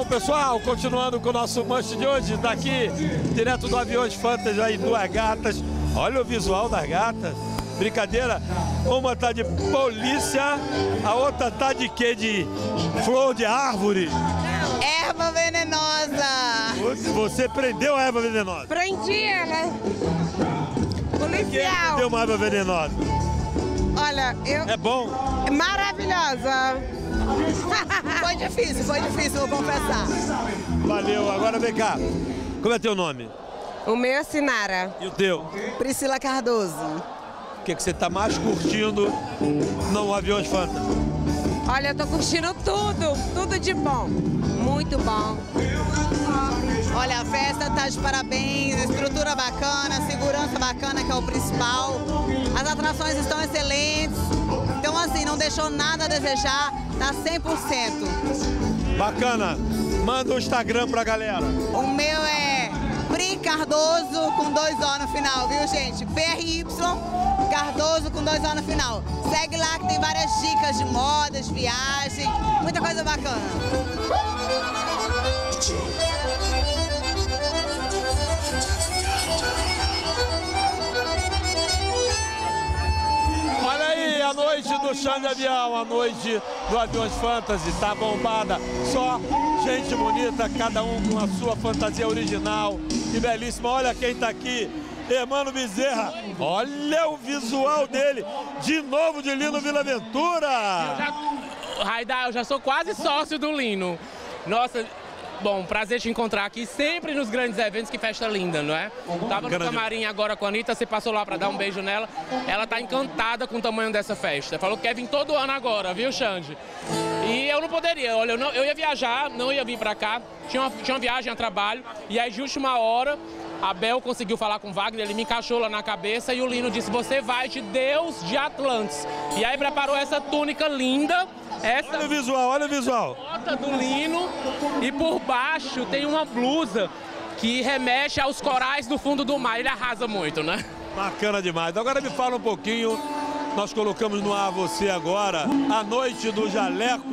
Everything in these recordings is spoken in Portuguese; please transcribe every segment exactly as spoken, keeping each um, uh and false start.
pessoal, continuando com o nosso manche de hoje, daqui, direto do Aviões Fantasy, aí duas gatas. Olha o visual das gatas. Brincadeira, uma tá de polícia, a outra tá de quê? De flor de árvore. Erva venenosa. Você prendeu a erva venenosa? Prendi ela. Policial. Quem prendeu uma erva venenosa? Olha, eu... É bom? Maravilhosa. Foi difícil, foi difícil, vou confessar. Valeu, agora vem cá. Como é teu nome? O meu é Sinara. E o teu? Priscila Cardoso. O que, que você está mais curtindo no Aviões Fantasy? Olha, eu tô curtindo tudo, tudo de bom. Muito bom. Olha, a festa tá de parabéns, estrutura bacana, segurança bacana, que é o principal. As atrações estão excelentes. Então, assim, não deixou nada a desejar, tá cem por cento. Bacana. Manda o Instagram pra galera. O meu é Pri Cardoso com dois O no final, viu, gente? P R Y Cardoso com dois O no final. Segue lá que tem várias dicas de modas, viagem, muita coisa bacana. Olha aí, a noite do chão de avião, a noite do Aviões Fantasy, tá bombada. Só gente bonita, cada um com a sua fantasia original e belíssima. Olha quem tá aqui, Hermano Bezerra. Olha o visual dele, de novo de Lino Villaventura. Raida, eu já sou quase sócio do Lino. Nossa, bom, prazer te encontrar aqui, sempre nos grandes eventos, que festa linda, não é? Tava no camarim agora com a Anitta, você passou lá pra dar um beijo nela. Ela tá encantada com o tamanho dessa festa. Falou que quer vir todo ano agora, viu, Xande? E eu não poderia, olha, eu, não, eu ia viajar, não ia vir pra cá, tinha uma, tinha uma viagem a trabalho, e aí de última hora, a Bel conseguiu falar com o Wagner, ele me encaixou lá na cabeça e o Lino disse, você vai de Deus de Atlantis. E aí preparou essa túnica linda, essa... Olha o visual, olha o visual. Bota do Lino, e por baixo tem uma blusa que remete aos corais do fundo do mar, ele arrasa muito, né? Bacana demais. Agora me fala um pouquinho, nós colocamos no ar você agora, a noite do jaleco,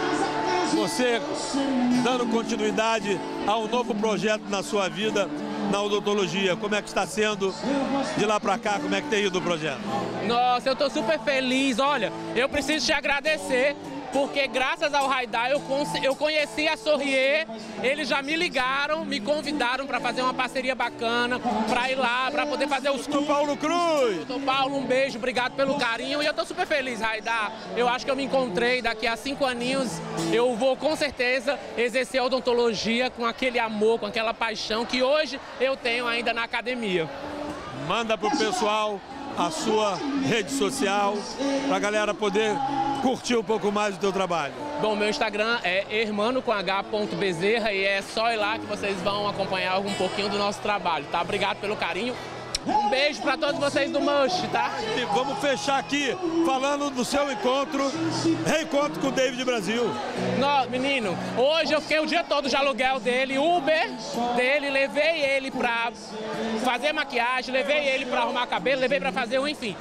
você dando continuidade a um novo projeto na sua vida, na odontologia. Como é que está sendo de lá para cá? Como é que tem ido o projeto? Nossa, eu estou super feliz. Olha, eu preciso te agradecer, porque graças ao Raida eu, eu conheci a Sorrier, eles já me ligaram, me convidaram para fazer uma parceria bacana, para ir lá, para poder fazer os cursos. Paulo Cruz! Doutor Paulo, um beijo, obrigado pelo carinho, e eu estou super feliz, Raida. Eu acho que eu me encontrei, daqui a cinco aninhos eu vou com certeza exercer a odontologia com aquele amor, com aquela paixão que hoje eu tenho ainda na academia. Manda pro pessoal a sua rede social, para a galera poder curtir um pouco mais do teu trabalho. Bom, meu Instagram é hermano com h ponto bezerra e é só ir lá que vocês vão acompanhar um pouquinho do nosso trabalho, tá? Obrigado pelo carinho. Um beijo para todos vocês do Manche, tá? E vamos fechar aqui falando do seu encontro, reencontro com o David Brasil. Não, menino, hoje eu fiquei o dia todo de aluguel dele, Uber dele, levei ele pra fazer maquiagem, levei ele pra arrumar cabelo, levei pra fazer um, enfim.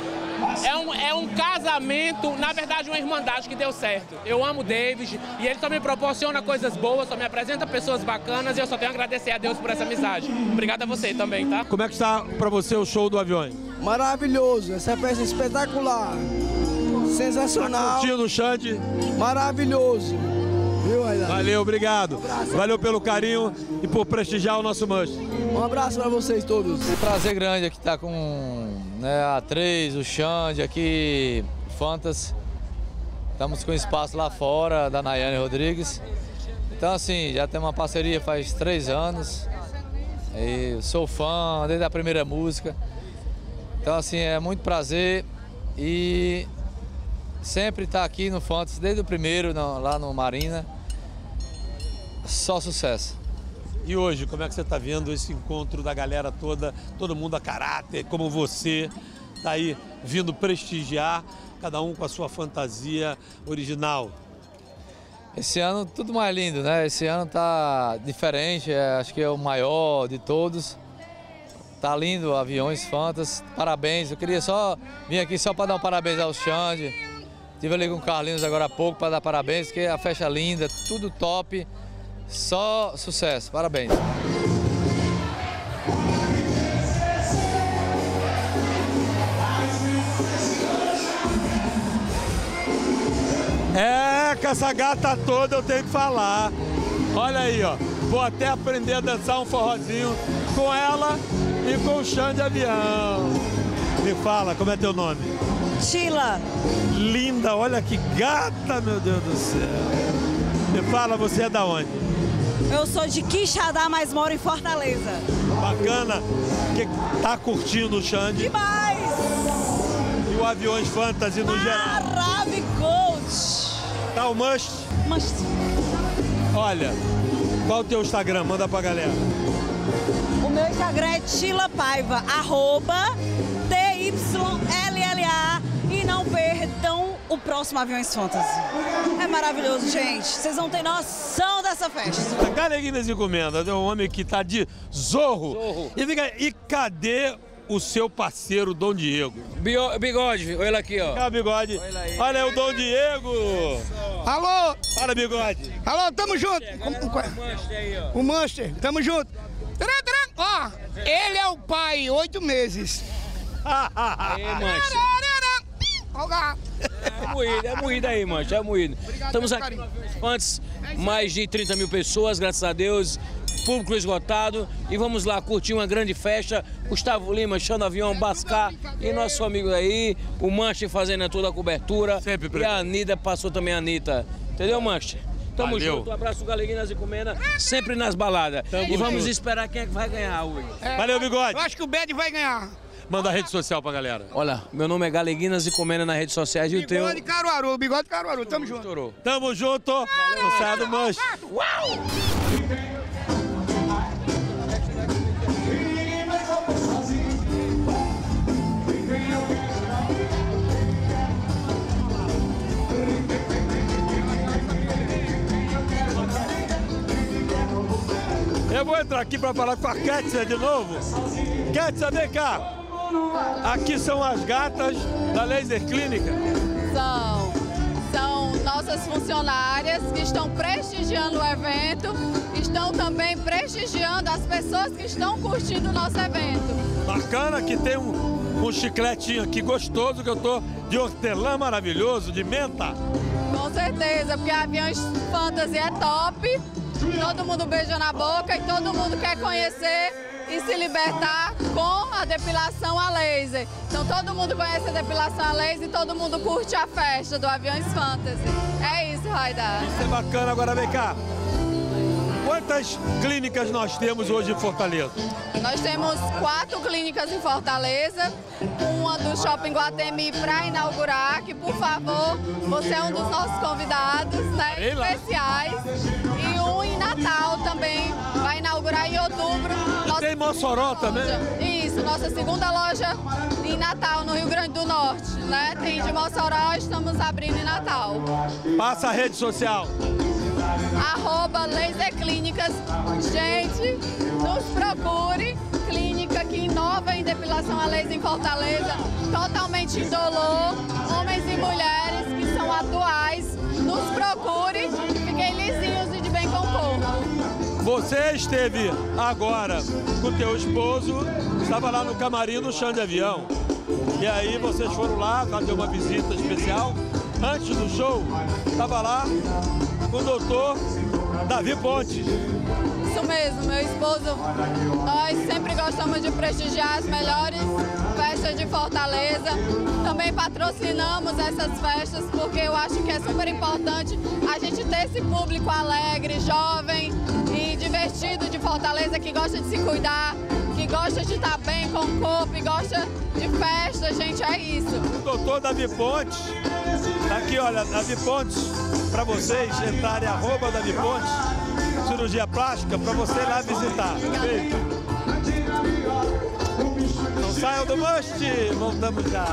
É um, é um casamento, na verdade uma irmandade que deu certo. Eu amo o David e ele só me proporciona coisas boas, só me apresenta pessoas bacanas e eu só tenho a agradecer a Deus por essa amizade. Obrigado a você também, tá? Como é que está pra você o show do Aviões? Maravilhoso, essa festa é espetacular, sensacional. Tá curtindo o Xande? Maravilhoso. Viu, Raida? Valeu, obrigado. Um Valeu pelo carinho e por prestigiar o nosso Manche. Um abraço para vocês todos. É um prazer grande aqui estar com, né, a três, o Xande aqui, Fantas. Estamos com espaço lá fora da Nayane Rodrigues. Então, assim, já temos uma parceria faz três anos. E sou fã desde a primeira música. Então, assim, é muito prazer e sempre estar aqui no Fantas, desde o primeiro, no, lá no Marina. Só sucesso. E hoje, como é que você está vendo esse encontro da galera toda, todo mundo a caráter, como você, está aí vindo prestigiar, cada um com a sua fantasia original? Esse ano tudo mais lindo, né? Esse ano tá diferente, é, acho que é o maior de todos. Tá lindo, Aviões Fantas, parabéns. Eu queria só vir aqui só para dar um parabéns ao Xande. Estive ali com o Carlinhos agora há pouco para dar parabéns, que a festa é linda, tudo top. Só sucesso, parabéns. É, com essa gata toda eu tenho que falar. Olha aí, ó. Vou até aprender a dançar um forrozinho com ela e com o Xande Avião. Me fala, como é teu nome? Sheila. Linda, olha que gata, meu Deus do céu. Me fala, você é da onde? Eu sou de Quixadá, mas moro em Fortaleza. Bacana. Que tá curtindo o Xande? Demais! E o Aviões Fantasy no geral? Maravilhoso! Tá o must? Must. Olha, qual o teu Instagram? Manda pra galera. O meu Instagram é Sheila Paiva, arroba T Y L L A. E não perdam o próximo Aviões Fantasy. É maravilhoso, gente. Vocês não têm noção dessa festa. Galeguinas Encomendas é um homem que tá de zorro. zorro. E, fica, e cadê o seu parceiro Dom Diego? Bigode, olha ele aqui, ó. Olha o Bigode. Olha, aí. Olha aí o Dom Diego. Alô? Fala, Bigode. Alô, tamo junto. O Manchester, tamo junto. Ó, ele é o pai, oito meses. Aí, Manchester. É moído, é moído aí, Manchester, é moído. Estamos aqui antes, mais de trinta mil pessoas, graças a Deus. Público esgotado, e vamos lá curtir uma grande festa. Gustavo Lima, Xande Avião, Bascar e nosso amigo aí, o Manchester fazendo toda a cobertura. Sempre, e a Anitta passou também a Anitta. Entendeu, Manchester? Tamo Valeu. junto, um abraço Galeguinas e Comenda, sempre nas baladas. Tamo e vamos junto. esperar quem é que vai ganhar hoje. É, Valeu, Bigode. Eu acho que o Bad vai ganhar. Manda a rede social pra galera. Olha, meu nome é Galeguinas e Comenda nas redes sociais e o teu... Bigode Caruaru, Bigode Caruaru, tamo junto. Estourou. Tamo junto. Não sai do manche. Eu vou entrar aqui para falar com a Kétia de novo. Kétia, vem cá. Aqui são as gatas da Laser Clínica. São, são nossas funcionárias que estão prestigiando o evento, estão também prestigiando as pessoas que estão curtindo o nosso evento. Bacana que tem um, um chicletinho aqui gostoso, que eu tô de hortelã maravilhoso, de menta. Com certeza, porque a Aviões Fantasy é top, todo mundo beija na boca e todo mundo quer conhecer e se libertar com a depilação a laser. Então todo mundo conhece a depilação a laser e todo mundo curte a festa do Aviões Fantasy. É isso, Raidar. Isso é bacana. Agora vem cá. Quantas clínicas nós temos hoje em Fortaleza? Nós temos quatro clínicas em Fortaleza, uma do Shopping Guatemi para inaugurar, que por favor, você é um dos nossos convidados, né, especiais. E um em Natal também, vai inaugurar em outubro. E tem Mossoró também? Isso, nossa segunda loja em Natal, no Rio Grande do Norte, né? Tem de Mossoró, estamos abrindo em Natal. Passa a rede social. Arroba Laser Clínicas. Gente, nos procure. Clínica que inova em depilação a laser em Fortaleza, totalmente indolor, homens e mulheres que são atuais. Nos procure, fiquem lisinhos e de bem com o corpo. Você esteve agora com o teu esposo, estava lá no camarim do Xande Avião. E aí vocês foram lá fazer uma visita especial. Antes do show, estava lá com o doutor Davi Pontes. Isso mesmo, meu esposo. Nós sempre gostamos de prestigiar as melhores festas de Fortaleza. Também patrocinamos essas festas porque eu acho que é super importante a gente ter esse público alegre, jovem e divertido de Fortaleza, que gosta de se cuidar, que gosta de estar bem com o corpo e gosta de festa, gente, é isso. O doutor Davi Pontes, tá aqui, olha, Davi Pontes, para vocês entrarem, arroba Davi Pontes, cirurgia plástica, para você ir lá visitar. Feito. Não saiam do must, voltamos já.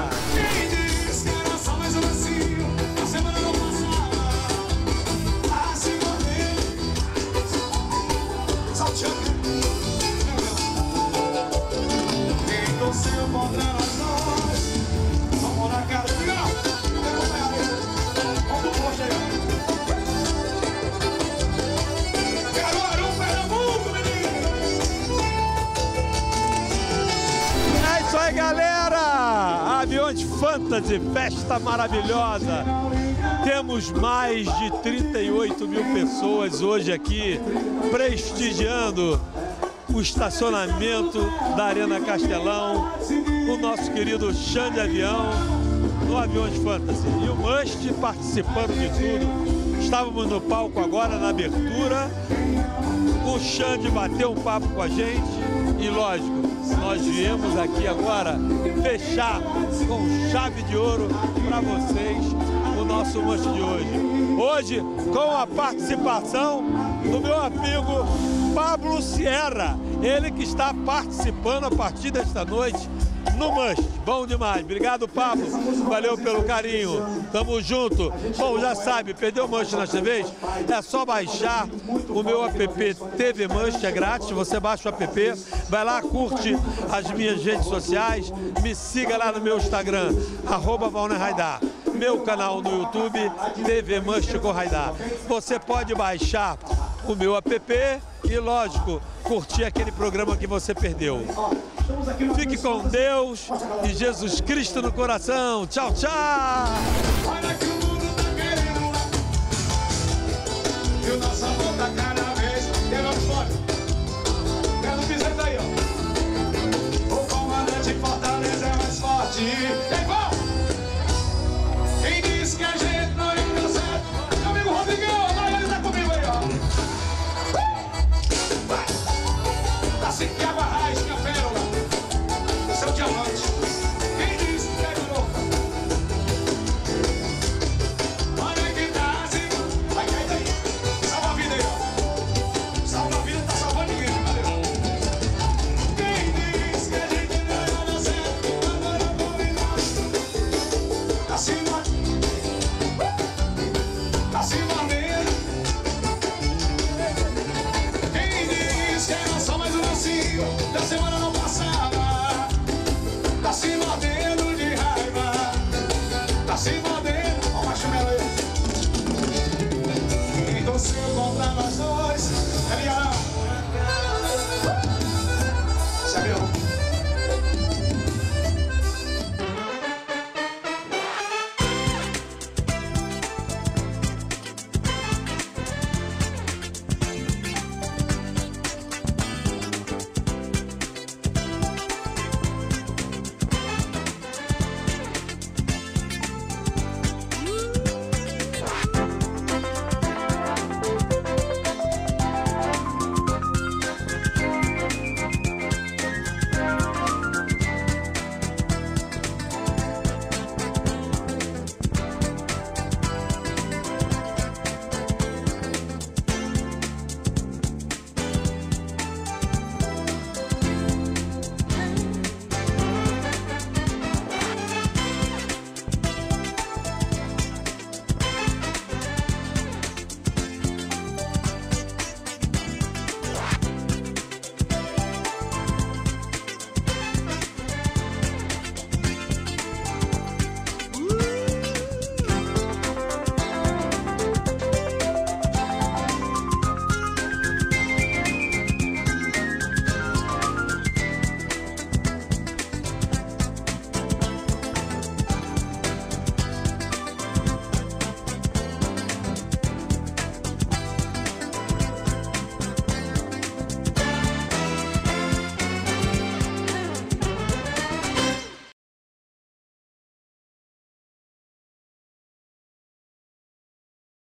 Fantasy, festa maravilhosa. Temos mais de trinta e oito mil pessoas hoje aqui prestigiando o estacionamento da Arena Castelão, o nosso querido Xande Avião, no Aviões Fantasy. E o Must participando de tudo. Estávamos no palco agora na abertura. O Xande bateu um papo com a gente e, lógico, nós viemos aqui agora fechar com chave de ouro para vocês o nosso Must de hoje. Hoje, com a participação do meu amigo Pablo Sierra, ele que está participando a partir desta noite no Must. Bom demais. Obrigado, Pablo. Valeu pelo carinho. Tamo junto. Bom, já sabe, perdeu o Must nesta vez? É só baixar o meu app T V Must, é grátis. Você baixa o app, vai lá, curte as minhas redes sociais, me siga lá no meu Instagram, arroba Valner Raidar. Meu canal no YouTube, T V Must com Raidar. Você pode baixar o meu app e, lógico, curtir aquele programa que você perdeu. Fique com Deus e Jesus Cristo no coração. Tchau, tchau!